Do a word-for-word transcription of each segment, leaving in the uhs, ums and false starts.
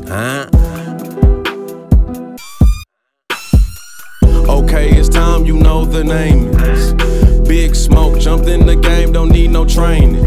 Huh? Okay, it's time, you know the name is Big Smoke, jumped in the game, don't need no training.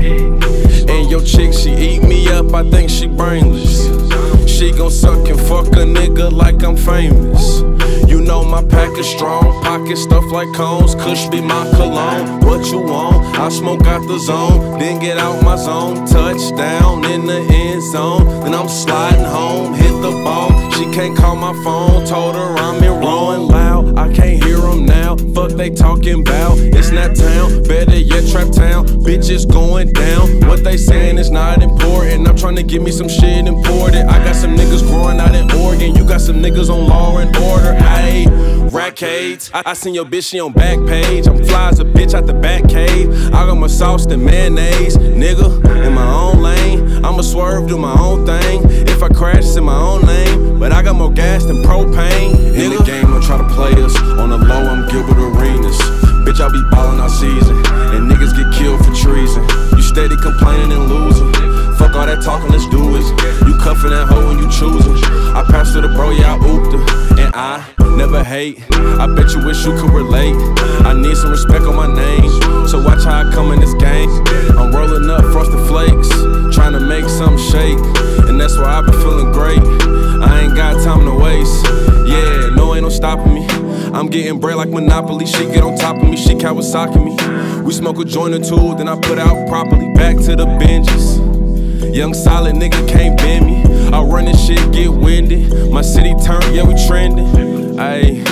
And your chick, she eat me up, I think she brainless. She gon' suck and fuck a nigga like I'm famous. You know my pack is strong, pocket stuff like cones. Kush be my cologne, what you want? I smoke out the zone, then get out my zone. Touchdown in the end zone, then I'm sliding home, hit the ball. She can't call my phone, told her I'm in rolling loud. I can't hear them now, fuck they talking about. It's that town, better yet trap town. Bitches going down, what they saying is not important. I'm trying to give me some shit imported. I got some niggas growing out in Oregon, you got some niggas on Law and Order. Ayy, rackades, I, I seen your bitch, she on back page. I'm fly as a bitch out the back cave. I got my sauce and mayonnaise, nigga, in my own lane. I'ma swerve, do my own thing. If I crash, it's in my own lane. But I got more gas than propane, nigga. In the game, don't try to play us. On the low, I'm Gilbert Arenas. Bitch, I be ballin' all season, and niggas get killed for treason. You steady complaining and losing. Fuck all that talking, let's do it. You cuffin' that hoe and you choosing. I passed her the bro, yeah, I ooped her. And I never hate, I bet you wish you could relate. I need some respect on my name, so watch how I come in this game. I'm rolling up frosted flakes, trying to make something shake. And that's why I've been feeling great. I ain't got time to waste. Yeah, no, ain't no stopping me. I'm getting bread like Monopoly. She get on top of me, she Kawasaki me. We smoke a joint or two, then I put out properly. Back to the binges. Young solid nigga can't bend me. I run this shit, get windy. My city turn, yeah, we trending. Ayy,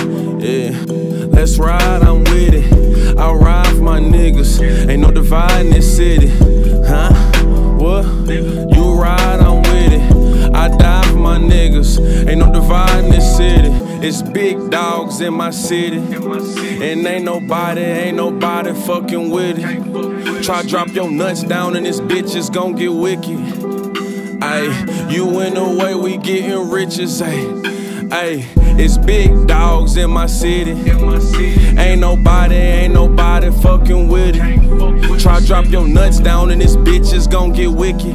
yeah, let's ride, I'm with it. I ride for my niggas, ain't no divide in this city. Huh? What? You ride, I'm with it. I die for my niggas, ain't no divide in this city. It's big dogs in my city, and ain't nobody, ain't nobody fucking with it. Try drop your nuts down and this bitch is gon' get wicked. Ayy, you in the way, we getting riches, ayy. Ayy, it's big dogs in my city. Ain't nobody, ain't nobody fucking with it. Try drop your nuts down and this bitch is gon' get wicked.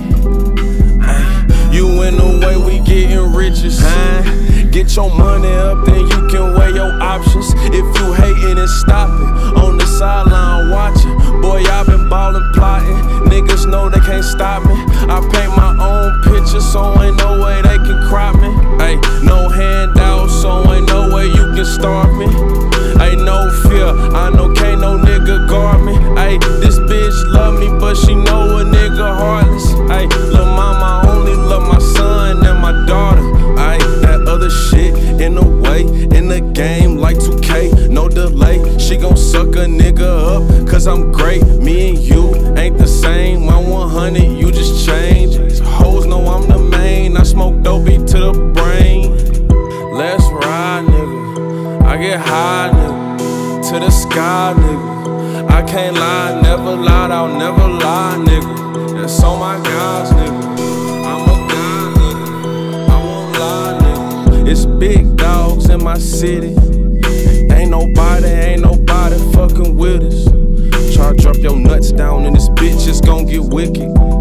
Ayy, you in the way, we getting riches, huh? Get your money up, then you can weigh your options. If you hating and stopping, on the sideline watching. Boy, I've been ballin', plotting. Niggas know they can't stop me. I paint my own picture, so ain't no way they can crop me. Ay, no handouts, so ain't no way you can starve me. Ain't no fear, I know can't no nigga guard me. Ay, this bitch love me, but she know a nigga heartless. Ay, lil' mama only love my son and my daughter. Ay, that other shit in the way, in the game like two K, no delay. She gon' suck a nigga up, cause I'm great. Me and you ain't the same, I'm one hundred, you just change. These hoes know I'm the main, I smoke dopey to the brain. Let's ride, nigga, I get high, nigga, to the sky, nigga. I can't lie, never lied, I'll never lie, nigga. That's all my guys, nigga. I'm a guy, nigga, I won't lie, nigga. It's big dogs in my city. Ain't nobody, ain't nobody fucking with us. Try to drop your nuts down and this bitch is gon' get wicked.